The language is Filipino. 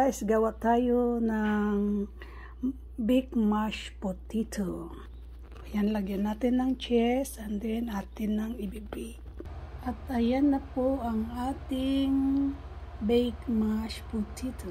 Guys, gawa tayo ng baked mashed potato. Ayan, lagyan natin ng cheese and then atin ng ibibake. At ayan na po ang ating baked mashed potato.